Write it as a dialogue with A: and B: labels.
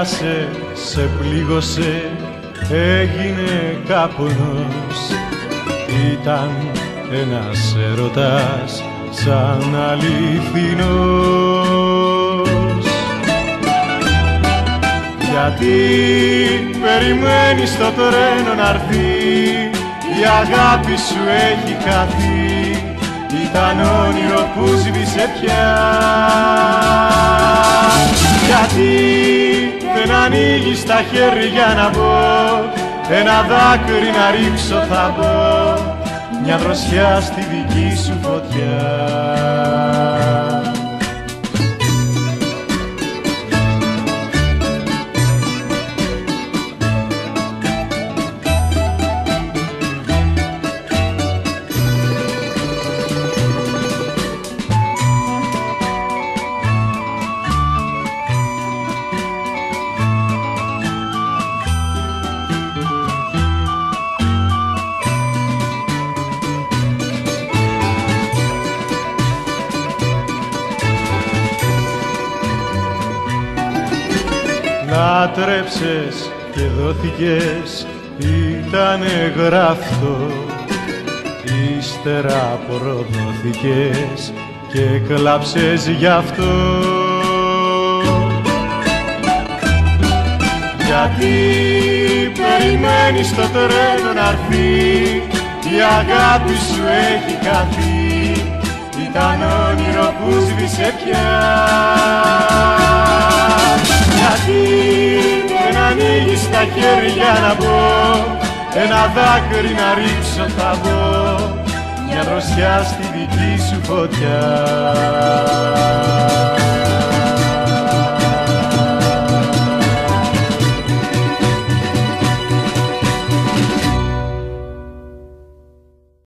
A: πέρασε, σε πλήγωσε, έγινε καπνός. Ήταν ένας έρωτας σαν αληθινός. Γιατί περιμένεις το τρένο να'ρθεί, η αγάπη σου έχει χαθεί, ήταν όνειρο που σβήσε πια. Γιατί δεν ανοίγεις τα χέρια να μπω, ένα δάκρυ να ρίξω θα μπω, μια δροσιά στη δική σου φωτιά. Λάτρεψες και δόθηκες, ήτανε γράφτο, ύστερα προδόθηκες και κλάψες γι' αυτό. Γιατί περιμένεις το τρένο να'ρθεί, η αγάπη σου έχει χαθεί, ήταν όνειρο που σβήσε πια. Γιατί δεν ανοίγεις τα χέρια να μπω, ένα δάκρυ να ρίξω θα μπω, μια δροσιά στη δική σου φωτιά.